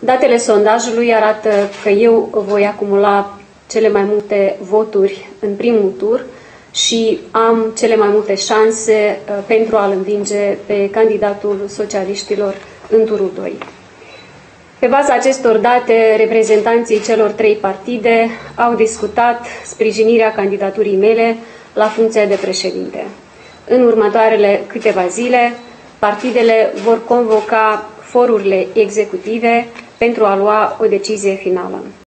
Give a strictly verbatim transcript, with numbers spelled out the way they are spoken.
Datele sondajului arată că eu voi acumula cele mai multe voturi în primul tur și am cele mai multe șanse pentru a-l învinge pe candidatul socialiștilor în turul doi. Pe baza acestor date, reprezentanții celor trei partide au discutat sprijinirea candidaturii mele la funcția de președinte. În următoarele câteva zile, partidele vor convoca forurile executive pentru a lua o decizie finală.